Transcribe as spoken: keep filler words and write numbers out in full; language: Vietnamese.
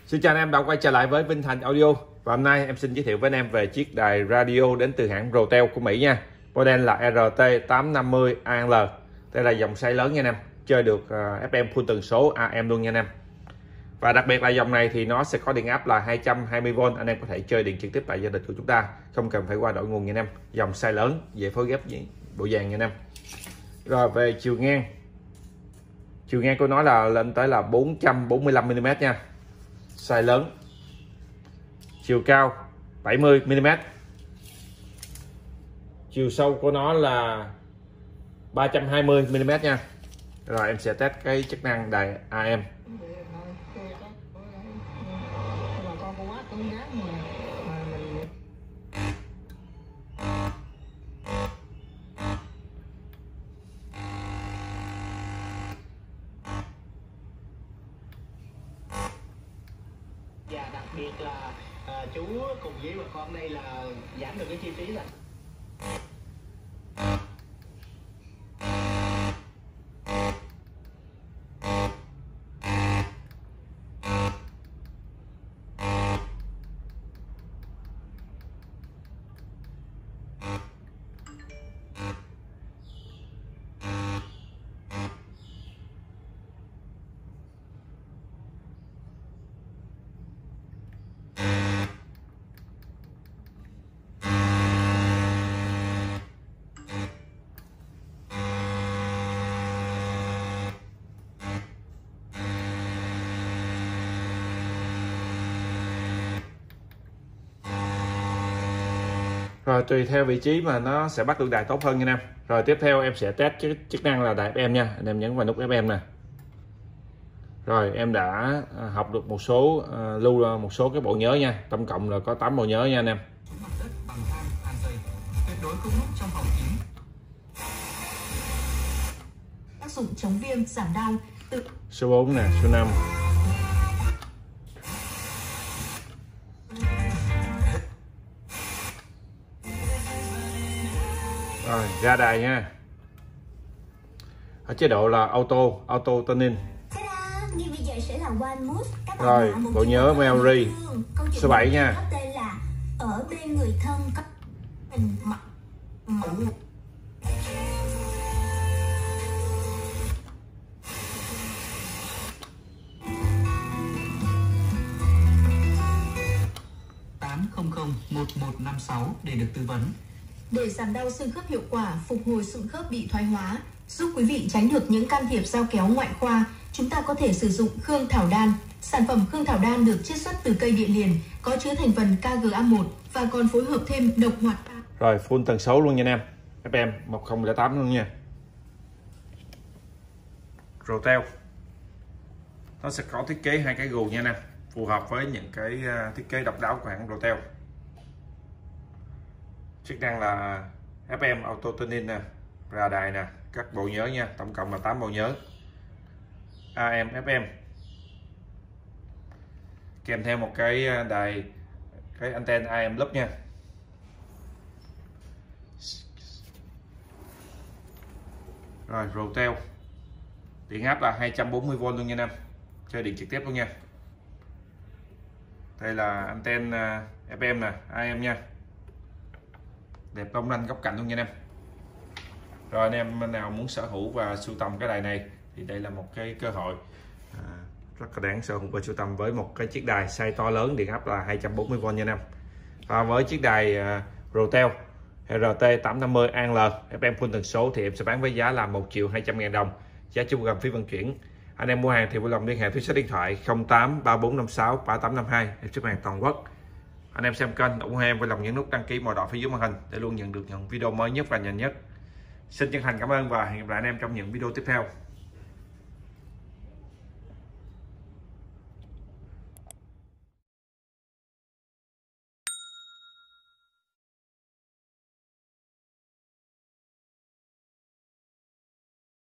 Xin chào anh em đã quay trở lại với Vinh Thành Audio. Và hôm nay em xin giới thiệu với anh em về chiếc đài radio đến từ hãng Rotel của Mỹ nha. Model là R T tám năm mươi A L. Đây là dòng size lớn nha anh em, chơi được F M full tần số A M luôn nha anh em. Và đặc biệt là dòng này thì nó sẽ có điện áp là hai trăm hai mươi vôn, anh em có thể chơi điện trực tiếp tại gia đình của chúng ta, không cần phải qua đổi nguồn nha anh em. Dòng size lớn, dễ phối ghép bộ dàn nha anh em. Rồi về chiều ngang, chiều ngang của nó là lên tới là bốn trăm bốn mươi lăm mi li mét nha, size lớn. Chiều cao bảy mươi mi li mét, chiều sâu của nó là ba trăm hai mươi mi li mét nha. Rồi em sẽ test cái chức năng đài A M. Và đặc biệt là à, chú cùng với bà con đây là giảm được cái chi phí rồi. Rồi tùy theo vị trí mà nó sẽ bắt được đài tốt hơn nha anh em. Rồi tiếp theo em sẽ test chức, chức năng là đài F M nha. Anh em nhấn vào nút F M nè. Rồi em đã học được một số uh, lưu một số cái bộ nhớ nha. Tổng cộng là có tám bộ nhớ nha anh em. Tác dụng chống viêm giảm đau. Tự... Số bốn nè, số năm. Rồi ra đài nha. Ở chế độ là auto auto tuning. Rồi bộ nhớ memory số bảy nha. Ở bên người thân có mình mặc tám không không một một năm sáu để được tư vấn. Để giảm đau xương khớp hiệu quả, phục hồi xương khớp bị thoái hóa, giúp quý vị tránh được những can thiệp dao kéo ngoại khoa, chúng ta có thể sử dụng Khương Thảo Đan. Sản phẩm Khương Thảo Đan được chiết xuất từ cây địa liền, có chứa thành phần K G A một và còn phối hợp thêm độc hoạt. Rồi full tần số luôn nha anh em. F M một không không tám luôn nha. Rotel nó sẽ có thiết kế hai cái gù nha anh em, phù hợp với những cái thiết kế độc đáo của hãng Rotel. Chức năng là F M auto tuning nè, ra đài nè, các bộ nhớ nha, tổng cộng là tám bộ nhớ. A M F M kèm theo một cái đài, cái anten A M loop nha. Rồi Rotel điện áp là hai trăm bốn mươi vôn luôn nha anh em, chơi điện trực tiếp luôn nha. Đây là anten F M nè, A M nha, đẹp long lanh góc cạnh luôn nha anh em. Rồi anh em nào muốn sở hữu và sưu tầm cái đài này thì đây là một cái cơ hội à, rất là đáng sở hữu và sưu tầm với một cái chiếc đài size to lớn, điện áp là hai trăm bốn mươi vôn nha anh em. Và với chiếc đài uh, Rotel R T tám năm mươi A L F M full tần số thì em sẽ bán với giá là một triệu hai trăm ngàn đồng, giá chung gồm phí vận chuyển. Anh em mua hàng thì vui lòng liên hệ với số điện thoại không tám ba bốn năm sáu ba tám năm hai, em ship hàng toàn quốc. Anh em xem kênh ủng hộ em vui lòng nhấn nút đăng ký màu đỏ phía dưới màn hình để luôn nhận được những video mới nhất và nhanh nhất. Xin chân thành cảm ơn và hẹn gặp lại anh em trong những video tiếp theo.